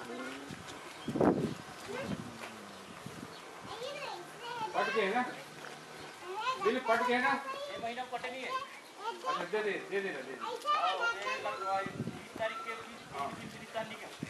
पट के है ना बिल पट के है ना ये महीना कटे नहीं है। अच्छा दे दे 30 तारीख के 30 तारीख के